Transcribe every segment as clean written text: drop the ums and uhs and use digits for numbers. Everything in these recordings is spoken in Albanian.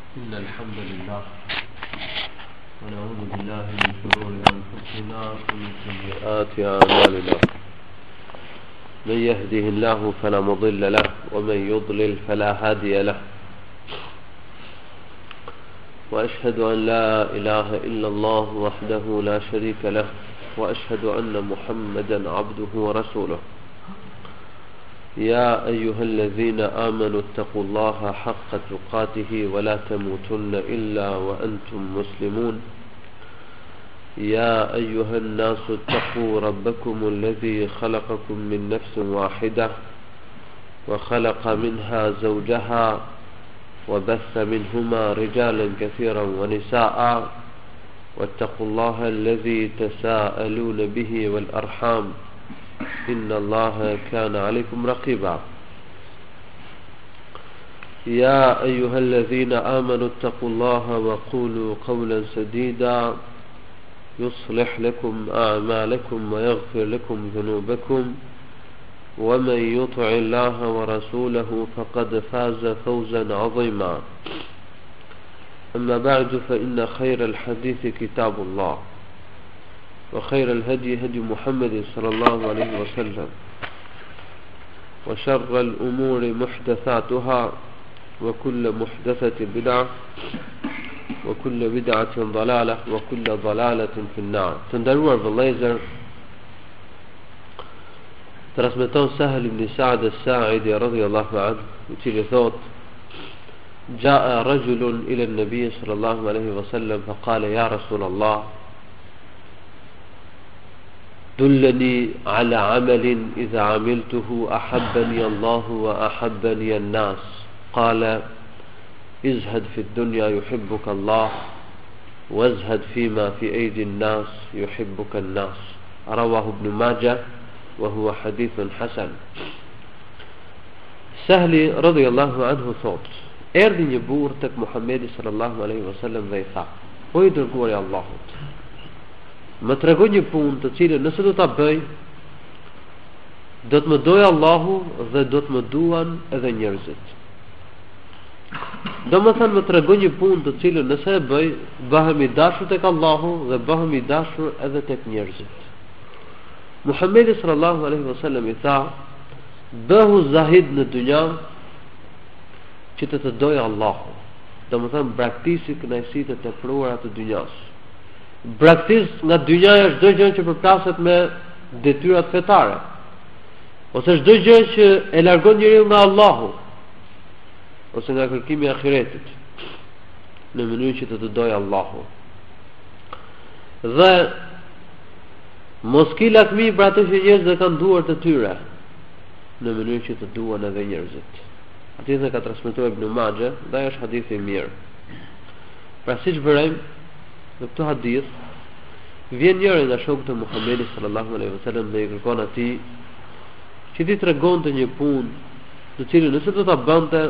إن الحمد لله ونعوذ بالله من شرور أنفسنا ومن سيئات أعمالنا. من يهده الله فلا مضل له ومن يضلل فلا هادي له. وأشهد أن لا إله إلا الله وحده لا شريك له، وأشهد أن محمدا عبده ورسوله. يا أيها الذين آمنوا اتقوا الله حق تقاته ولا تموتن إلا وأنتم مسلمون. يا أيها الناس اتقوا ربكم الذي خلقكم من نفس واحدة وخلق منها زوجها وبث منهما رجالا كثيرا ونساء، واتقوا الله الذي تساءلون به والأرحام إن الله كان عليكم رقيبا. يا أيها الذين آمنوا اتقوا الله وقولوا قولا سديدا يصلح لكم أعمالكم ويغفر لكم ذنوبكم، ومن يطع الله ورسوله فقد فاز فوزا عظيما. أما بعد، فإن خير الحديث كتاب الله، وخير الهدي هدي محمد صلى الله عليه وسلم، وشر الأمور محدثاتها، وكل محدثة بدعة، وكل بدعة ضلالة، وكل ضلالة في النار. تندرور بالليزر ترسمتون سهل بن سعد الساعدي رضي الله عنه وتيلي ثوت: جاء رجل إلى النبي صلى الله عليه وسلم فقال: يا رسول الله، دلني على عمل إذا عملته أحبني الله وأحبني الناس. قال: ازهد في الدنيا يحبك الله، وازهد فيما في أيدي الناس يحبك الناس. رواه ابن ماجه وهو حديث حسن. Sahli radhiyallahu anhu thot: erdhi një burr tek Muhamedi sallallahu alaihi wasallam dhe i tha: o i dërguari i Allahut, më trego një punë të cilën nëse do ta bëj, do të më dojë Allahu dhe do të më duan edhe njerëzit. Do më thënë, më trego një punë të cilën nëse e bëj, bëhem i dashur tek Allahu dhe bëhem i dashur edhe tek njerëzit. Muhamedi sallallahu alaihi wasallam i tha: bëhu zahid në dynja që të dojë Allahu. Do më thënë, braktisi kënaqësitë e tepruara të dynjas. Braktis nga dynjaja çdo gjë që përplaset me detyrat fetare, ose çdo gjë që e largon njeriu nga Allahu, ose nga kërkimi i ahiretit, në mënyrë që të dojë Allahu. Dhe mos ki lakmi për atë që njerëzit kanë duar të tyre, në mënyrë që të duan edhe njerëzit. Hadithin ka transmetuar Ibn Majah dhe ai është hadith i mirë. Pra siç vërejmë në këtë hadith, vjen njëri nga shokët e Muhamedit sallallahu alaihi wasallam dhe i kërkon atij që t'i tregonte një punë të cilën nëse do ta bënte,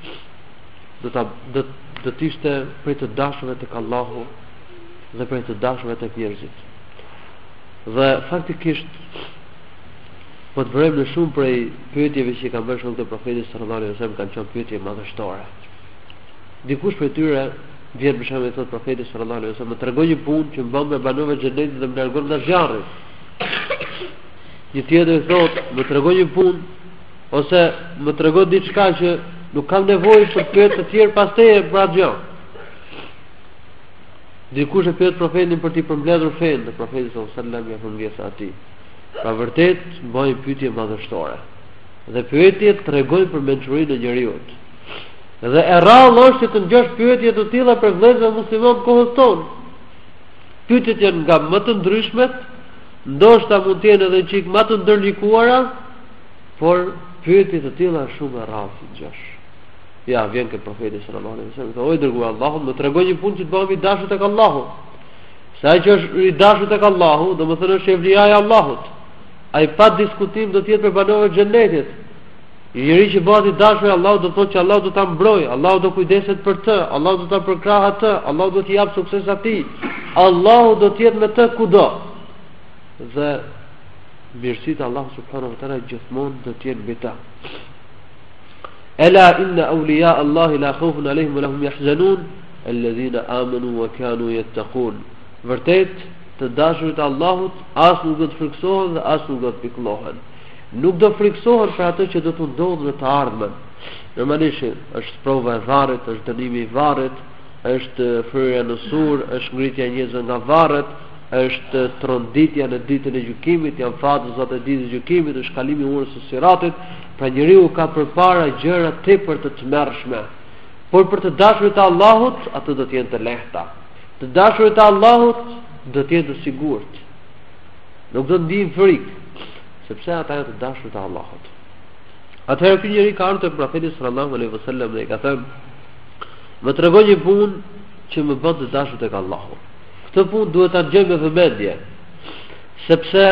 do të ishte prej të dashurve tek Allahu dhe prej të dashurve tek njerëzit. Dhe faktikisht po të vërejmë në shumë prej pyetjeve që i kanë bërë shokët e Profetit sallallahu alaihi wasallam kanë qenë pyetje madhështore. Dikush prej tyre vjen për shembull i thot Profetit sallallahu alaihi wasallam: më tregoj një punë që mban me banorët e xhenetit dhe më largon nga zjarri. Një tjetër i thot: më tregoj një punë, ose më tregoj diçka që nuk kam nevojë për pyetje të tjerë pas teje për atë gjë. Dikush e pyet Profetin për t'i përmbledhur fen, dhe Profeti sallallahu alaihi wasallam ja përmbledh atij. Pra vërtet bëjnë pyetje madhështore. Dhe pyetjet tregojnë për mençurinë e njeriu. Dhe e rrallë është që të ngjosh pyetje të tilla për vëllezër musliman të kohës tonë. Pyetjet janë nga më të ndryshmet, ndoshta mund të jenë edhe çik më të ndërlikuara, por pyetje të tilla shumë e rrallë të ngjosh. Ja, vjen ke Profeti sallallahu alaihi wasallam, o i dërguar Allahut, më tregoj një punë që të bëhem i dashur tek Allahu. Sa që është i dashur tek Allahu, domethënë është evlia i Allahut. Ai pa diskutim do të jetë për banorët e xhenetit. Njëri që bëhet i dashur i Allahut do të thotë që Allahu do ta mbrojë, Allahu do kujdeset për të, Allahu do ta përkrahë atë, Allahu do t'i jap sukses atij. Allahu do të jetë me të kudo. Dhe mirësitë Allahu subhanahu wa taala gjithmonë do të jenë mbi ta. Ela inna awliya Allahi la khawfun alayhim wa lahum yahzanun alladhina amanu wa kanu yattaqun. Vërtet, të dashurit e Allahut as nuk do të friksohen dhe as nuk do të pikëllohen. Nuk do friksohen për atë që do të ndodhë në të ardhmen. Normalisht është prova e varrit, është dënimi i varrit, është fryrja në sur, është ngritja e njerëzve nga varret, është tronditja në ditën e gjykimit, janë fatëzat e ditës së gjykimit, është kalimi i urës së Siratit. Pra njeriu ka përpara gjëra tepër të tmerrshme. Por për të dashurit e Allahut, ato do të jenë të lehta. Të dashurit e Allahut do të jenë të sigurt. Nuk do të ndijnë frikë, sepse ata janë të dashurit e Allahut. Atëherë ky njeri ka ardhur te profeti sallallahu alaihi wasallam dhe i ka thënë: "Më tregon një punë që më bën të dashur tek Allahu." Këtë punë duhet ta gjej me vëmendje, sepse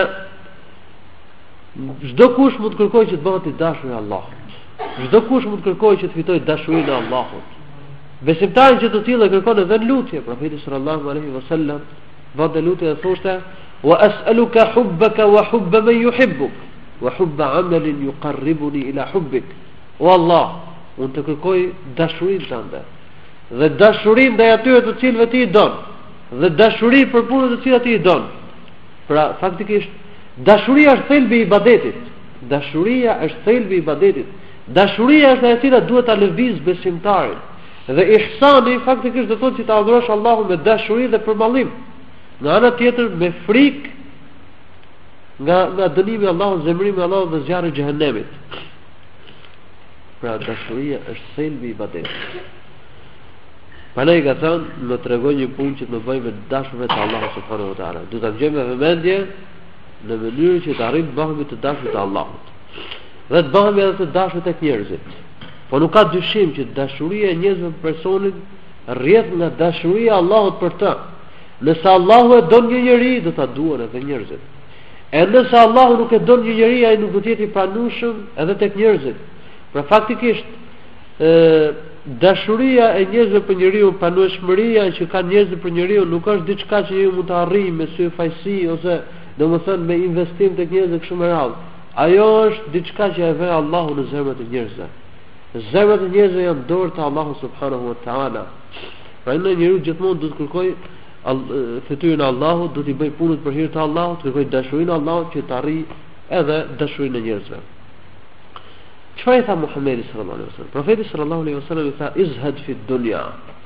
çdo kush mund të kërkojë që të bëhet i dashur i Allahut. Çdo kush mund të kërkojë që të fitojë dashurinë e Allahut. Besimtari që të tillë kërkon edhe lutje, profeti sallallahu alaihi wasallam bënte lutje dhe thoshte: "Wa as'aluka hubbaka wa hubba man yuhibbuk wa hubba 'amalin yuqarribuni ila hubbik." O Allah, unë të kërkoj dashurinë tënde dhe dashurinë ndaj atyre të cilëve ti i don, dhe dashuri për punën të cilat ti i don. Pra, faktikisht dashuria është thelbi i ibadetit. Dashuria është thelbi i ibadetit. Dashuria është ajo e cila duhet ta lëviz besimtarin. Dhe ihsani faktikisht do të thotë që ta adhurosh Allahun me dashuri dhe përmallim. Nga ana tjetër me frikë nga dënimi i Allahut, zemrimi i Allahut dhe zjarri i xhehenemit. Pra dashuria është thelbi i ibadetit. Pandaj ka thënë, më tregoj një punë që të më bëj me dashurve të Allahut subhanahu wa taala. Do ta gjej me vëmendje në mënyrë që të arrijmë të bëhemi të dashur të Allahut. Dhe të bëhemi edhe të dashur tek njerëzit. Po nuk ka dyshim që dashuria e njerëzve për personin rrjedh nga dashuria e Allahut për të. Nëse Allahu e don një njeri, do ta duan edhe njerëzit. E nëse Allahu nuk e don një njeri, ai nuk do të jetë i pranueshëm edhe tek njerëzit. Pra faktikisht dashuria e njerëzve për njeriu, pranueshmëria që kanë njerëzit për njeriu nuk është diçka që njeriu mund ta arrijë me sy fajsi ose domethënë me investim tek njerëzit kështu me radhë. Ajo është diçka që e vë Allahu në zemrat e njerëzve. Zemrat e njerëzve janë dorë të Allahut subhanahu wa taala. Pra në njeriu gjithmonë duhet të kërkojë fytyrën e Allahut, duhet i bëj punët për hir të Allahut, të kërkojë dashurinë e Allahut që të arrijë edhe dashurinë e njerëzve. Çfarë i tha Muhamedi sallallahu alaihi wasallam? Profeti sallallahu alaihi wasallam i tha: "Izhad fi dunya."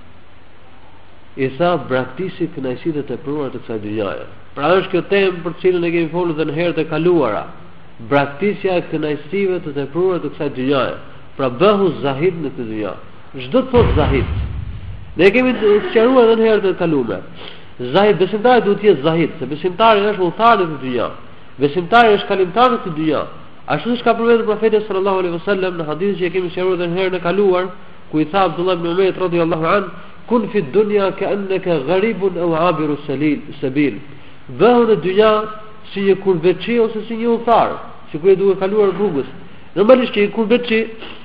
I tha: "Braktisi kënaqësitë të tepruara të kësaj dynjaje." Pra është kjo temë për të cilën ne kemi folur edhe në herët e kaluara. Braktisja e kënaqësive të tepruara të kësaj dynjaje. Pra bëhu zahid në këtë dynjë. Çdo të thotë zahid. Ne kemi sqaruar edhe në herët e kaluara. Zahid, besimtari duhet të jetë zahid, se besimtari është udhëtar në këtë dynjë. Besimtari është kalimtar në këtë dynjë. Ashtu siç ka përmendur profeti sallallahu alaihi wasallam në hadithin që e kemi sqaruar edhe në herën e kaluar, ku i tha Abdullah ibn Umayr radhiyallahu an: "Kun fi dunya ka'annaka gharibun aw 'abiru sabil." Bëhu në dynjë si një kurbeçi ose si një udhëtar, që kur e duhet kaluar rrugës. Normalisht që një kurbeçi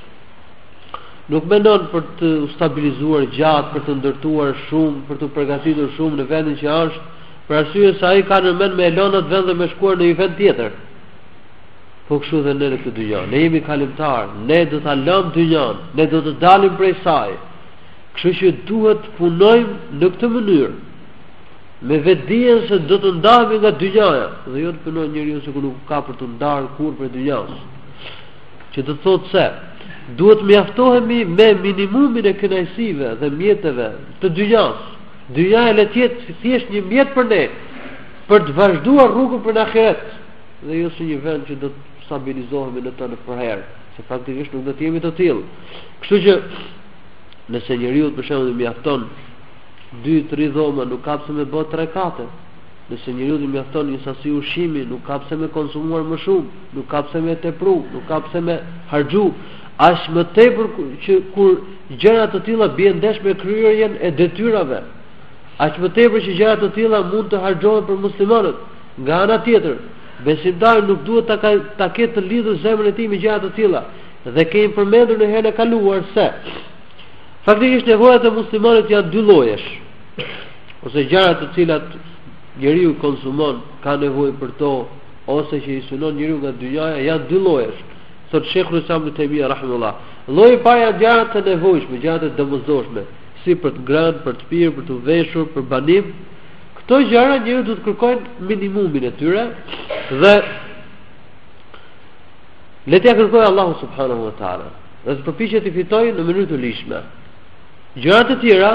nuk mendon për të stabilizuar gjatë, për të ndërtuar shumë, për të përgatitur shumë në vendin që është, për arsye se ai ka në mend me elonat vend dhe me shkuar në një vend tjetër. Po kështu dhe ne në këtë dynjë. Ne jemi kalimtar, ne do ta lëmë dynjën, ne do të dalim prej saj. Kështu që duhet të punojmë në këtë mënyrë, me vetdijen se do të ndahemi nga dynjaja, dhe jo të punojë njeriu se nuk ka për të ndarë kurrë për dynjën. Që do të thotë se duhet mjaftohemi me minimumin e kënaqësive dhe mjeteve të dynjës. Dynja e le të jetë thjesht një mjet për ne, për të vazhduar rrugën për në ahiret, dhe jo si një vend që do të stabilizohemi në të në përherë, se faktikisht nuk do të jemi të tillë. Kështu që nëse njeriu për shembull mjafton 2-3 dhoma, nuk ka pse me bë 3 kate. Nëse njeriu i mjafton një sasi ushqimi, nuk ka pse me konsumuar më shumë, nuk ka pse me tepru, nuk ka pse me harxhu. Aq më tepër që kur gjëra të tilla bien ndesh me kryerjen e detyrave, aq më tepër që gjëra të tilla mund të harxhohen për muslimanët. Nga ana tjetër, besimtari nuk duhet ta ketë të lidhur zemrën e tij me gjëra të tilla. Dhe kemi përmendur në herën e kaluar se faktikisht nevojat e muslimanit janë dy llojesh. Ose gjëra të cilat njeriu konsumon, ka nevojë për to, ose që i synon njeriu nga dynjaja, janë dy llojesh. Thot Sheikhul Islam Ibn Taymiyah rahimahullah, Lloji i parë janë gjërat e nevojshme, gjërat e domosdoshme, si për të ngrënë, për të pirë, për të veshur, për banim. Këto gjëra njeriu duhet të kërkojnë minimumin e tyre dhe le t'ia kërkojë Allahu subhanahu wa taala. Dhe të përpiqet të fitojë në mënyrë të lishme. Gjërat e tjera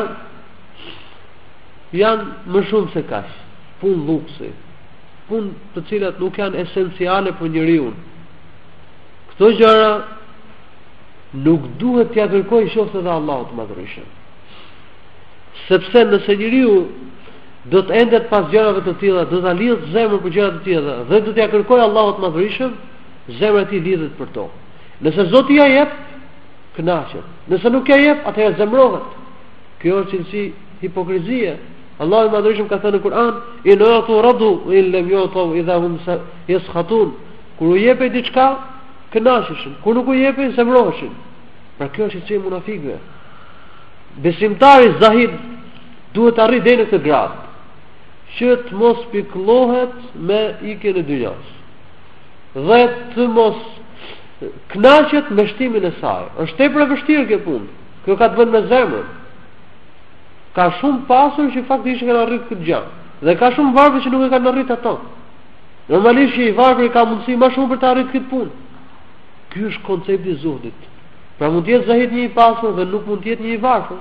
janë më shumë se kaq, punë luksi, punë të cilat nuk janë esenciale për njeriu. Këto gjëra nuk duhet t'ia kërkojë qoftë edhe Allahut të Madhërisht. Sepse nëse njeriu do të endet pas gjërave të tilla, do ta lidh zemrën për gjëra të tilla dhe do t'ia kërkojë Allahut të Madhërisht, zemra e tij lidhet për to. Nëse Zoti ja jep, kënaqet. Nëse nuk ja jep, atëherë zemrohet. Kjo është cilësi hipokrizie. Allahu i Madhërisht ka thënë në Kur'an: "In atu radu in lam yutu idha hum yaskhatun." Kur u jepë diçka, kënaqeshin. Kur nuk u jepë, zemroheshin. Pra kjo është cilësi e munafikëve. Besimtari zahid duhet të arrijë deri në këtë grad që të mos pikëllohet me ikjen e dynjas dhe të mos kënaqet me shtimin e saj. Është tepër e vështirë kjo punë. Kjo ka të bëjë me zemrën. Ka shumë pasur që faktikisht kanë arritur këtë gjë dhe ka shumë varfër që nuk e kanë arritur ato. Normalisht që i varfër ka mundësi më shumë për të arritur këtë punë. Ky është koncepti i zuhdit. Pra mund të jetë zahid një i pasur dhe nuk mund të jetë një i varfër.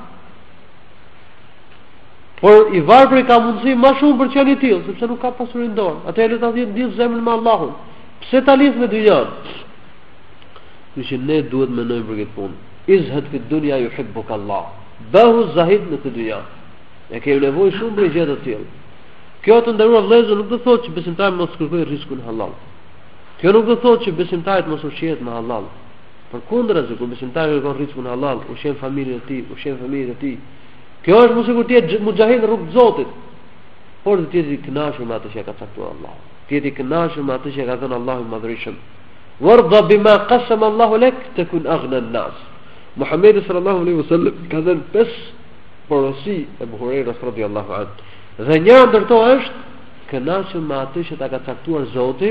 Por i varfër ka mundësi më shumë për çani i tillë, sepse nuk ka pasuri në dorë. Atëherë le ta lidh zemrën me Allahun. Pse ta lidh me dynjan? Që ne duhet mendojmë për këtë punë. Izhad fi dunya yuhibbuka Allah. Bëhu zahid në këtë dynja. E ke nevojë shumë për gjëra të tilla. Kjo të nderuar vëllezër nuk do thotë që besimtari mos kërkojë rrezikun halal. Kjo nuk do thotë që besimtari mos ushqehet me halal. Përkundërzi, kur besimtari kërkon rrezikun halal, ushqen familjen e tij, ushqen familjen e tij. Kjo është mos sikur të jetë mujahid në rrugë të Zotit, por të jetë i kënaqur me atë që ka caktuar Allahu. Të jetë i kënaqur me atë që ka dhënë Allahu i Madhërisht. Warda bima qasama Allahu lek takun aghna an-nas. Muhamedi sallallahu alaihi wasallam ka dhënë 5 porosi e Buhariut radhiyallahu anhu. Dhe njëra ndër to është kënaqur me atë që ta ka caktuar Zoti,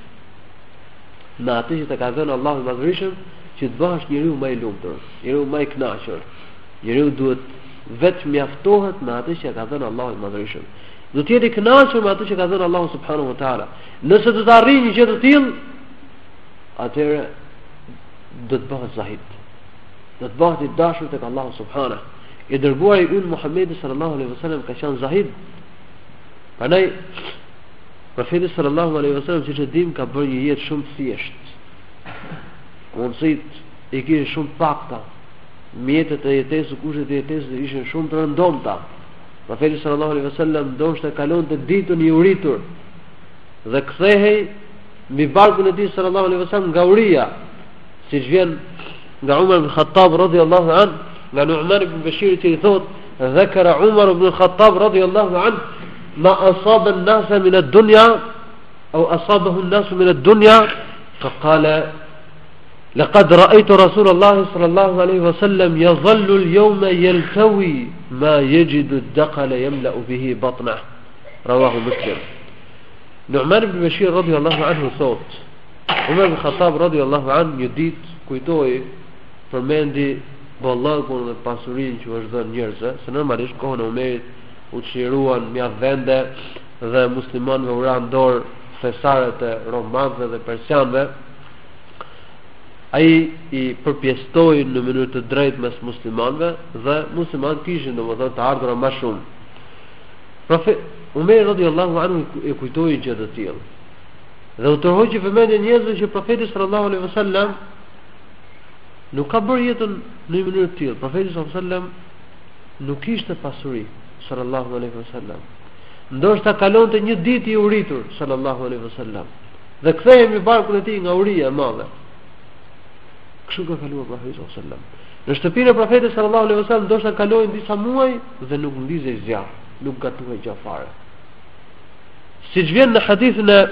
me atë që ta ka dhënë Allahu i Madhërisht, që të bëhesh njeriu më i lumtur, njeriu më i kënaqur. Njeriu duhet vetë mjaftohet me atë që ka dhënë Allahu i Madhërisht. Do të jetë i kënaqur me atë që ka dhënë Allahu subhanahu wa taala. Nëse do të arrijë një gjë të tillë, atëherë do të bëhet zahid. Do të bëhet i dashur tek Allahu subhanahu. I dërguari i ynë Muhamedi sallallahu alaihi wasallam ka qenë zahid. Prandaj profeti sallallahu alaihi wasallam siç e dim ka bërë një jetë shumë thjeshtë. Mundësit i kishin shumë pakta. Mjetet e jetesë, kushtet e jetesë ishin shumë të rëndomta. Profeti sallallahu alaihi wasallam ndoshta kalonte ditën i uritur dhe kthehej mbi barkun e tij sallallahu alaihi wasallam nga uria, siç vjen nga Umar ibn Khattab radhiyallahu an, nga Nu'man ibn Bashir i thotë: "Dhakara Umar ibn Khattab radhiyallahu an ma asaba an-nas min ad-dunya aw asabahu an-nas min ad-dunya faqala لقد رأيت رسول الله صلى الله عليه وسلم يظل اليوم يلتوي ما يجد الدقل يملأ به بطنه." رواه مسلم. Nu'man ibn Bashir radhiyallahu anhu thot: Umar ibn Khattab radhiyallahu anhu një ditë kujtoi, përmendi bollakun dhe pasurinë që është dhënë njerëzve, se normalisht kohën e Umerit u çliruan mjaft vende dhe muslimanëve u ran dorë thesaret e romanëve dhe persianëve. Ai i përpjestoi në mënyrë të drejtë mes muslimanëve dhe muslimanët kishin domethënë të ardhurë më shumë. Profet Umar radhiyallahu anhu e kujtoi gjë të tillë. Dhe u tërhoqi vëmendjen njerëzve që profeti sallallahu alaihi wasallam nuk ka bërë jetën në një mënyrë të tillë. Profeti sallallahu alaihi wasallam nuk kishte pasuri sallallahu alaihi wasallam. Ndoshta kalonte një ditë i uritur sallallahu alaihi wasallam dhe kthehej me barkun e tij nga uria e madhe. Kështu ka kaluar profeti sallallahu alaihi wasallam. Në shtëpinë e profetit sallallahu alaihi wasallam ndoshta kalojnë disa muaj dhe nuk ndizej zjarr, nuk gatuhej gjë fare. Siç vjen në hadithin e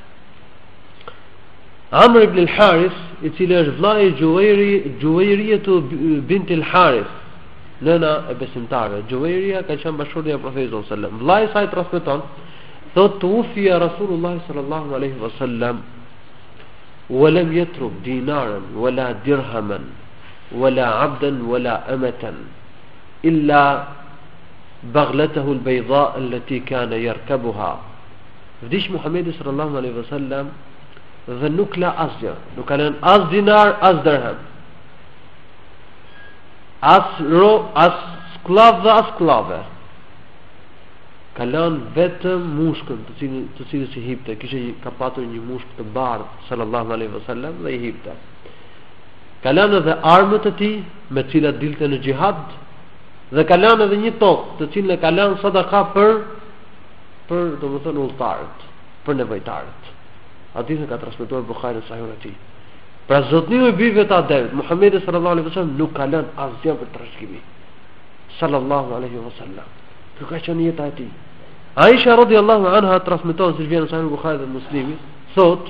Amr ibn al-Harith, i cili është vllai i Juwayriya bint al-Harith, nëna e besimtarëve. Juwayriya ka qenë bashkëshortja e profetit sallallahu alaihi wasallam. Vllai i saj transmeton, thotë tufiya Rasulullah sallallahu alaihi wasallam ولم يترك دينارا ولا درهما ولا عبدا ولا أمة إلا بغلته البيضاء التي كان يركبها. Vdish Muhamedi sallallahu alaihi wasallam dhe nuk la asgjë, nuk ka lënë as dinar as dirham, as skllav dhe as skllave. Ka lënë vetëm mushkën të cilës i hipte, ka patur një mushkë të bardhë sallallahu alaihi wasallam dhe i hipte. Ka lënë edhe armët e tij me të cilat dilte në xhihad, dhe ka lënë edhe një tokë të cilën e ka lënë sadaka për domethënë udhëtarët, për nevojtarët. Hadithin ka transmetuar Buhariu në Sahihun e tij. Pra zotëniu i bijve të Ademit, Muhamedi sallallahu alaihi wasallam nuk ka lënë asgjë për trashëgimi. Sallallahu alaihi wasallam. Kjo ka qenë jeta e tij. Aisha radhiyallahu anha transmeton se vjen në Sahihun e Buhariut dhe Muslimit, thotë: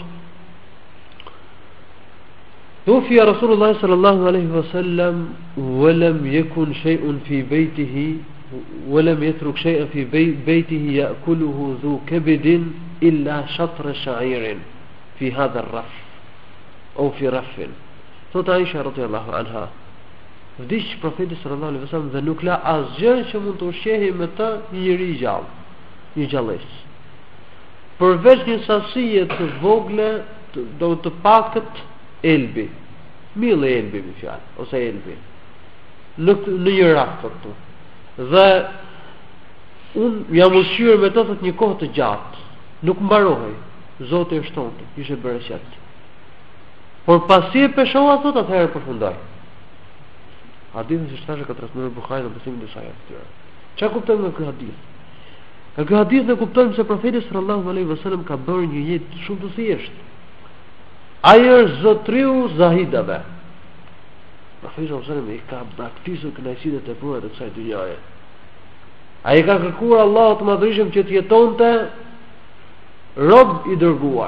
توفي رسول الله صلى الله عليه وسلم ولم يكن شيء في بيته ولم يترك شيئا في بيته يأكله ذو كبد إلا شطر شعير في هذا الرف أو في رف. ثوت عائشة رضي الله عنها vdiq profeti sallallahu alaihi wasallam dhe nuk la asgjë që mund të ushqehej me të një njeri i gjallë, një gjallës. Përveç një sasie të vogle, do të pakët elbi, mille elbi me fjalë, ose elbi, në një rast këtu. Dhe unë jam ushqyer me të thot një kohë të gjatë, nuk mbarohej, Zoti e shtonte, ishte bereqet. Por pasi e peshova thot atëherë përfundoi. Hadithin si shtashe ka transmetuar Buhari në besimin e saj atë. Çfarë kuptojmë nga ky hadith? Nga ky hadith ne kuptojmë se profeti sallallahu alaihi wasallam ka bërë një jetë shumë të thjeshtë. Ai është zotriu zahidave. Profeti sallallahu alaihi wasallam i ka braktisur kënaqësitë e tepura të kësaj dynjaje. Ai ka kërkuar Allahut të Madhërisëm që të jetonte rob i dërguar,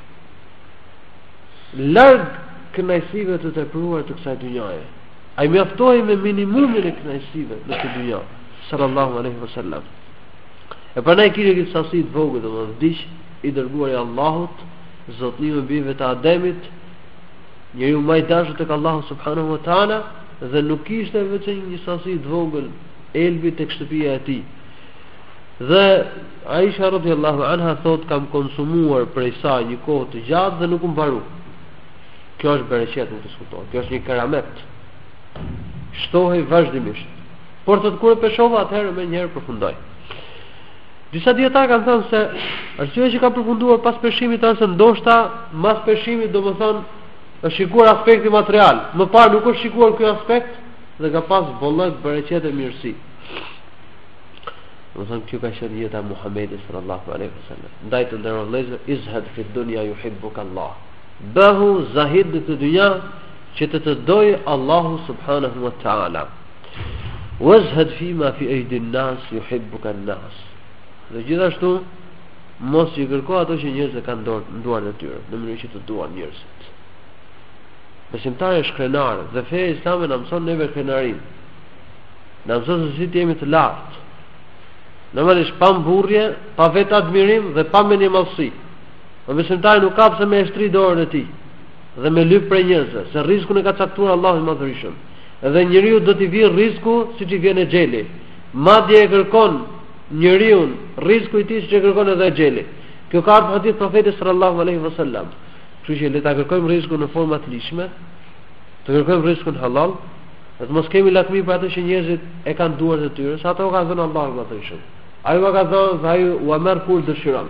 larg kënaqësive të tepruara të kësaj dynjaje. Ai mjaftohej me minimumin e kënaqësive në këtë dynjë, sallallahu alaihi wasallam. E pranai kishte këtë sasi të vogël, domethënë vdiq i dërguar i Allahut, zotëniu i bijve të Ademit, njeriu më i dashur tek Allahu subhanahu wa taala, dhe nuk kishte vetëm një sasi të vogël elbi tek shtëpia e tij. Dhe Aisha radhiyallahu anha thot kam konsumuar prej saj një kohë të gjatë dhe nuk u mbaru. Kjo është bereqet, nuk diskutohet. Kjo është një karamet. Shtohej vazhdimisht. Por të kur e peshova atëherë më njëherë përfundoi. Disa dietar kanë thënë se arsyeja që ka përfunduar pas peshimit është se ndoshta mas peshimit domethënë është shikuar aspekti material. Më parë nuk është shikuar ky aspekt dhe ka pas bollëk bereqet e mirësi. Domethënë kjo ka qenë jeta e Muhamedit sallallahu alaihi wasallam. Ndaj të nderuar vëllezër, izhad fi dunya yuhibbuka Allah. Bëhu zahid në këtë dynja që të dojë Allahu subhanahu wa ta'ala. Wazhad fima fi aydi an-nas yuhibbuka an-nas. Dhe gjithashtu mos i kërko ato që njerëzit kanë duar në tyre, në mënyrë që të duan njerëzit. Besimtari është krenar dhe feja islame na mëson neve krenarin. Na mëson se si të jemi të lartë. Normalisht pa mburrje, pa vetë admirim dhe pa mendimallësi. Po besimtari nuk ka pse me shtri dorën e tij dhe me lyp për njerëzve, se rrezikun e ka caktuar Allahu i Madhërisëm. Edhe njeriu do t'i vijë rreziku siç i vjen e xheli. Madje e kërkon njeriu rreziku i tij siç e kërkon edhe xheli. Kjo ka ardhur hadith profetit sallallahu alaihi wasallam. Kështu që le ta kërkojmë rrezikun në forma të lishme, të kërkojmë rrezikun halal, dhe të mos kemi lakmi për ato që njerëzit e kanë duart e tyre, sa ato ka dhënë Allahu i Madhërisëm. Ai ka dhënë dhe ai u merr kur dëshiron.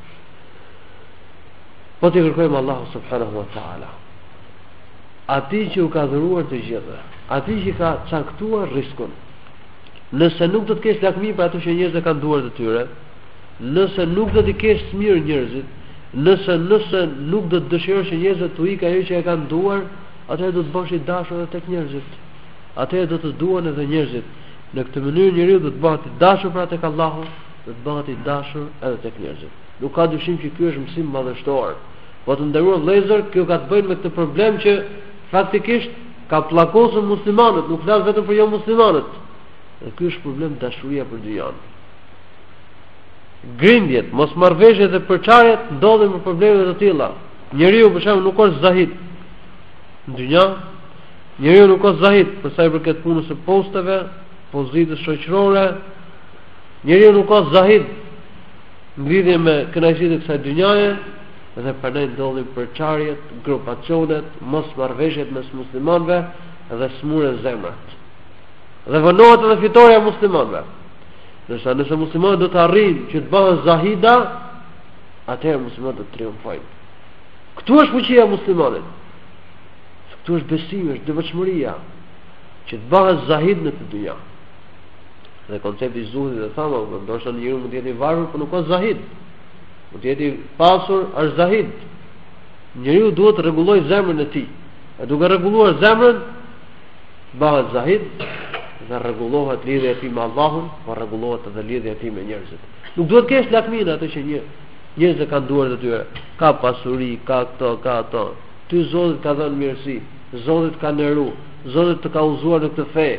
Po të kërkojmë Allahu subhanahu wa ta'ala, ati që u ka dhuruar të gjitha, ati që ka caktuar riskun. Nëse nuk do të kesh lakmi për ato që njerëzit kanë duart e tyre, nëse nuk do të kesh mirë njerëzit, nëse nuk do të dëshirosh që njerëzit të ikë ajo që e kanë duar, atëherë do të bësh i dashur edhe tek njerëzit. Atëherë do të duan edhe njerëzit. Në këtë mënyrë njeriu do të bëhet i dashur pra tek Allahu, do të bëhet i dashur edhe tek njerëzit. Nuk ka dyshim që ky është mësim madhështor. Po të nderuar vëllezër, kjo ka të bëjë me këtë problem që faktikisht ka pllakosur muslimanët, nuk flas vetëm për jo muslimanët. Dhe ky është problem dashuria për dynjan. Grindjet, mosmarrveshjet dhe përçarjet ndodhin për probleme të tilla. Njeriu për shembull nuk është zahid në dynja, Njeriu nuk ka zahid për sa i përket punës së posteve, pozitës shoqërore. Njeriu nuk ka zahid në lidhje me kënaqësitë e kësaj dynjaje, dhe prandaj ndodhin përçarjet, grupacionet, mosmarrveshjet mes muslimanëve dhe smurën zemrat. Dhe vënohet edhe fitoria e muslimanëve. Nëse muslimanët do të arrijnë që të bëhen zahida, atëherë muslimanët do të triumfojnë. Këtu është fuqia e muslimanit. Këtu është besimi, është devotshmëria, që të bëhet zahid në këtë dynja. Dhe koncepti i zuhudit dhe thamë, ndoshta njeriu mund të jetë i varur, por nuk ka zahid. Mund të jetë i pasur, është zahid. Njeriu duhet të rregullojë zemrën e tij. E duke rregulluar zemrën, bëhet zahid dhe rregullohet lidhja e tij me Allahun, por rregullohet edhe lidhja e tij me njerëzit. Nuk duhet kesh lakmin ato që njerëzit kanë duar të tyre. Ka pasuri, ka këto, ka ato. Ty Zoti ka dhënë mirësi, Zoti ka nderu, Zoti të ka udhëzuar në këtë fe.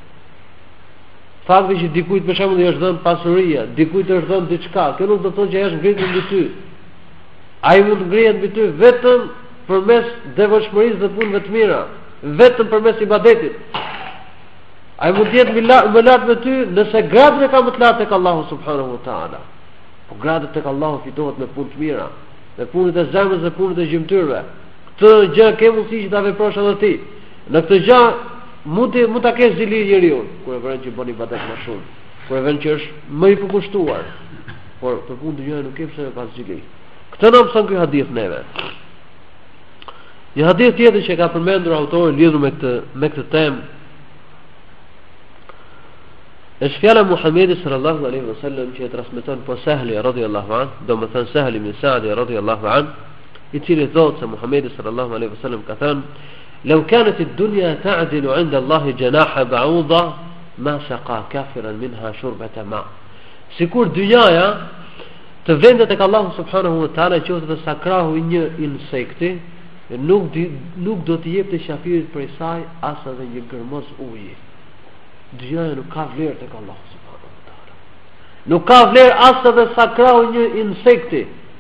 Fakti që dikujt për shembull i është dhënë pasuria, dikujt është dhënë diçka, kjo nuk do të thotë që ai është ngritur mbi ty. Ai mund të ngrihet mbi ty vetëm përmes devotshmërisë dhe punëve të mira, vetëm përmes ibadetit. Ai mund të jetë më lart me ty nëse gradën e ka më të lartë tek Allahu subhanahu wa taala. Po gradët tek Allahu fitohet me punë të mira, me punët e zemrës dhe punët e gjymtyrëve. Këtë gjë ke mundësi që ta veprosh edhe ti. Në këtë gjë mund ta kesh zili njeriu, kur e vjen që bën ibadet më shumë, kur e vjen që është më i përkushtuar. Por për punë të gjëra nuk ke pse me pas zili. Këtë na mëson ky hadith neve. Një hadith tjetër që ka përmendur autori lidhur me këtë temë është fjala e Muhamedit sallallahu alaihi wasallam që e transmeton po Sahli radhiyallahu anhu, domethënë Sahli ibn Sa'd radhiyallahu anhu, i cili thotë se Muhamedi sallallahu alaihi wasallam ka thënë: "Law kanat ad-dunya ta'dilu 'inda Allahi janaha ba'udha ma saqa kafiran minha shurbata ma." Sikur dynjaja të vendet tek Allahu subhanahu wa taala qoftë të sakrahu i një insekti, nuk do t'i jepte shafirit prej saj as edhe një gërmos uji. Dynjaja nuk ka vlerë tek Allahu subhanahu wa taala. Nuk ka vlerë as edhe sakrahu një insekti.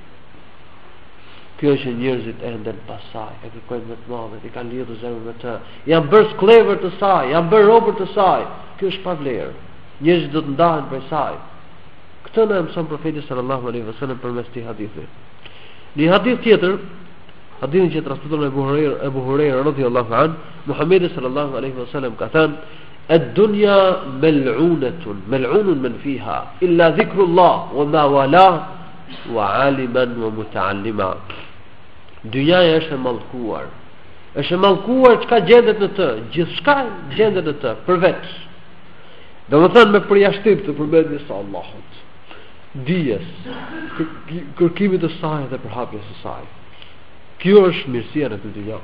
Kjo është njerëzit e enden pasaj, e kërkojnë me të madhe, i kanë lidhur zemrën me të, janë bërë sklever të saj, janë bërë robër të saj. Kjo është pa vlerë. Njerëzit do të ndahen prej saj. Këtë na mëson profeti sallallahu alaihi wasallam përmes këtij hadithi. Në hadith tjetër, hadithin që transmeton Abu Huraira radhiyallahu anhu, Muhamedi sallallahu alaihi wasallam ka thënë: "Ad-dunya mal'unatun, mal'unun man fiha, illa dhikrullah wa ma wala wa 'aliman wa muta'allima." Dynjaja është e mallkuar. Është e mallkuar çka gjendet në të, gjithçka gjendet në të, përveç. Domethënë me përjashtim të përmendjes së Allahut, dijes, kërkimit të saj dhe përhapjes së saj. Kjo është mirësia në këtë dynjë.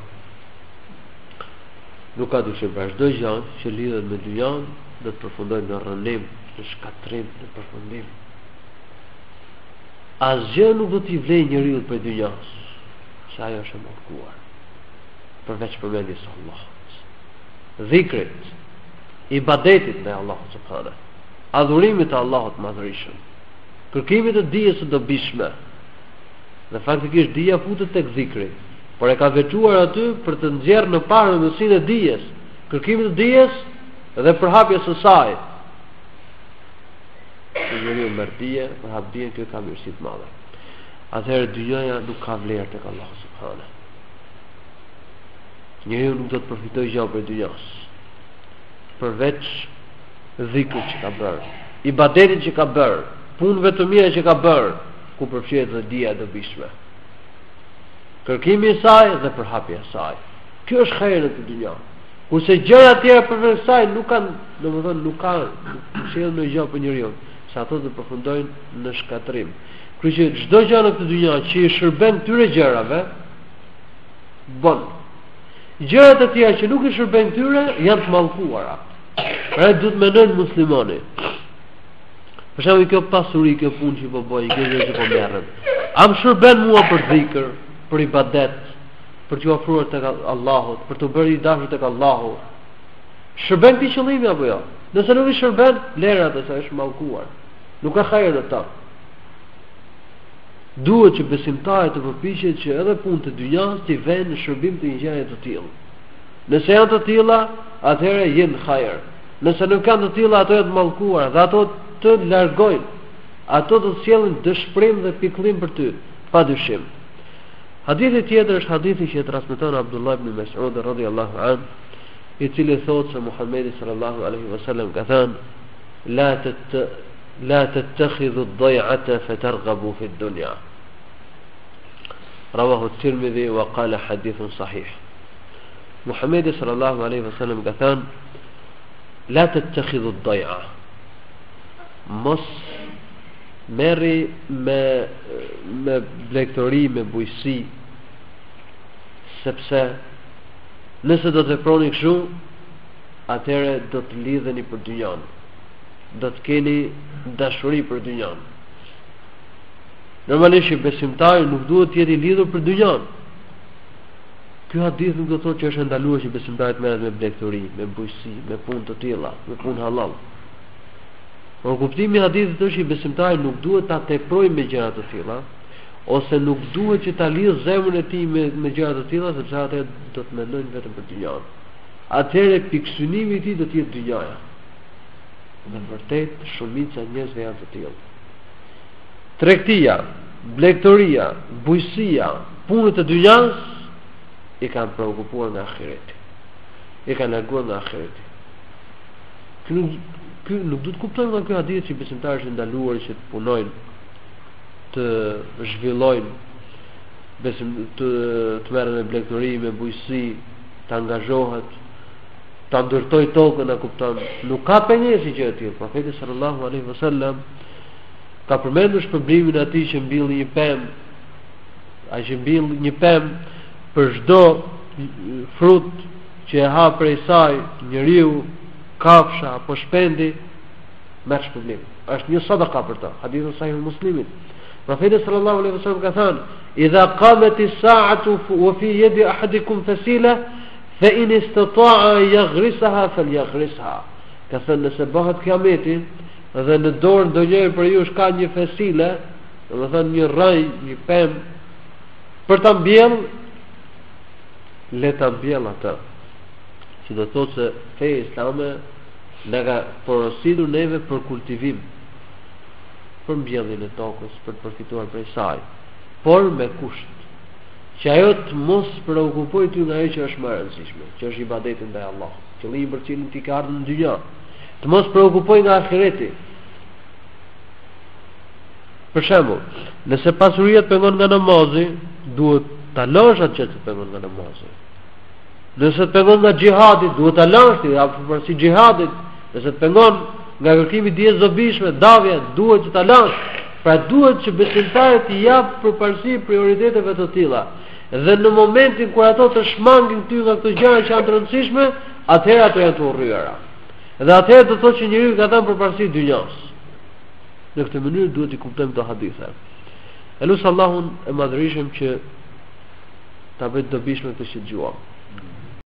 Nuk ka dyshim për çdo gjë që lidhet me dynjën, do të përfundojë në rrënim, në shkatrim, në përfundim. Asgjë nuk do t'i vlejë njeriu për dynjës, që ajo është e mallkuar, përveç përmendjes së Allahut, dhikrit, ibadetit me Allahut subhanallahu, adhurimit të Allahut madhërisëm, kërkimit të dijes së dobishme. Dhe faktikisht dija futet tek dhikri, por e ka veçuar aty për të nxjerrë në parë mësinë e dijes, kërkimit të dijes dhe përhapjes së saj. Njeriu merr dije, përhap dije, kjo ka mirësi të madhe. Atëherë dynjaja nuk ka vlerë tek Allahu subhanallahu. Njeriu nuk do të përfitojë gjë prej dynjas, përveç dhikrit që ka bërë, ibadetit që ka bërë, punëve të mira që ka bërë, ku përfshihet dhe dija e dobishme, kërkimi i saj dhe përhapja e saj. Kjo është hajri në këtë dynjë. Kurse gjëra të tjera përveç saj nuk kanë, domethënë nuk kanë sjellë në gjë për njeriu, sa ato do përfundojnë në shkatrim. Kështu që çdo gjë në këtë dynjë që i shërben këtyre gjërave, bon. Gjërat e tjera që nuk i shërben këtyre janë të mallkuara. Pra duhet mendojnë muslimani. Për shembull kjo pasuri, kjo punë që po bëj, kjo gjë që po merrem. A më shërben mua për dhikr, për ibadet, për të ofruar tek Allahu, për të bërë i dashur tek Allahu? Shërben ti qëllimi apo jo? Nëse nuk i shërben, lera atë se është mallkuar. Nuk ka hajër në ta. Duhet që besimtari të përpiqet që edhe punë të dynjas të vënë në shërbim të një gjëje të tillë. Nëse janë të tilla, atëherë jenë hajër. Nëse nuk kanë të tilla, ato janë të mallkuara dhe ato të largojnë. Ato do të sjellin dëshpërim dhe pikëllim për ty, padyshim. Hadithi tjetër është hadithi që transmeton Abdullah ibn Mas'ud radhiyallahu anhu, i cili thotë se Muhamedi sallallahu alaihi wasallam ka thënë: La tattakhidhu ad-day'ata fatarghabu fi ad-dunya. Rawahu at-Tirmidhi wa qala hadithun sahih. Muhamedi sallallahu alaihi wasallam ka thënë: La tattakhidhu ad-day'a. Mos merri me blegtori, me bujësi, sepse nëse do të veproni kështu, atëherë do të lidheni për dynjan, do të keni dashuri për dynjan. Normalisht besimtari nuk duhet të jetë i lidhur për dynjan. Ky hadith nuk do të thotë që është ndaluar që besimtari të merret me blegtori, me bujësi, me punë të tilla, me punë halal. Por kuptimi i hadithit është që besimtari nuk duhet ta teprojë me gjëra të tilla, ose nuk duhet që ta lidhë zemrën e tij me gjëra të tilla, sepse atë do të mendojnë vetëm për dynjan. Atëherë pikësynimi i tij do të jetë dynjaja. Në vërtet shumica e njerëzve janë të tillë. Tregtia, blegtoria, bujësia, punët e dynjas i kanë preokupuar nga ahireti. I kanë larguar nga ahireti. Ky nuk duhet kuptojmë nga ky hadith që besimtarët është ndaluar që të punojnë, të zhvillojnë, të merren me blegtori, me bujësi, të angazhohet, ta ndërtoj tokën, e kupton. Nuk ka pengesë gjë e tillë. Profeti sallallahu alaihi wasallam ka përmendur shpërblimin e atij që mbill një pemë, ai që mbill një pemë për çdo frut që e ha prej saj njeriu, kafsha apo shpendi, merr shpërblim. Është një sadaka për ta. Hadithu sahih Muslimit. Profeti sallallahu alaihi wasallam ka thënë: "Idha qamat as-sa'atu wa fi yadi ahadikum fasila fa in istata'a yaghrisaha falyaghrisha." Ka thënë nëse bëhet kiameti dhe në dorë ndonjëri për ju ka një fesile, domethënë një rrej, një pemë për ta mbjell, le ta mbjell atë. Që do të thotë se feja islame na ka porositur neve për kultivim, për mbjelljen e tokës, për të përfituar prej saj, por me kusht që ajo të mos preokupoj ty nga ajo që është më e rëndësishme, që është ibadeti ndaj Allahut, qëllimi për cilin ti ke ardhur në dynjë. Të mos preokupoj nga ahireti. Për shembull, nëse pasuria të pengon nga namazi, duhet ta lësh atë që të pengon nga namazi. Nëse të pengon nga xhihadi, duhet ta lësh ti përsi xhihadit. Nëse të pengon nga kërkimi i dijes dobishme, davja, duhet që ta lësh. Pra duhet që besimtarët i japë përparësi prioriteteve të tilla. Dhe në momentin kur ato të shmangin ty nga këto gjëra që janë të rëndësishme, atëherë ato janë të urryera. Dhe atëherë do të thotë që njeriu ka dhënë përparësi dynjas. Në këtë mënyrë duhet i kuptojmë këto hadithe. Elush Allahun e madhërisëm që ta bëjë dobishme këtë që dëgjuam.